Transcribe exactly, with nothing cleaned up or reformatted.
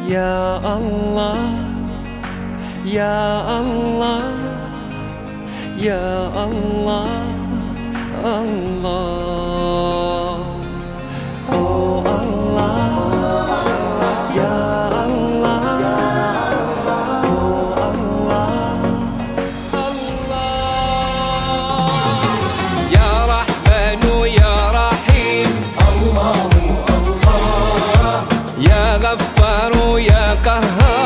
يا الله يا الله يا الله الله Oh Allah يا الله Oh Allah الله يا رحمن يا رحيم الله الله يا غفار يا قهار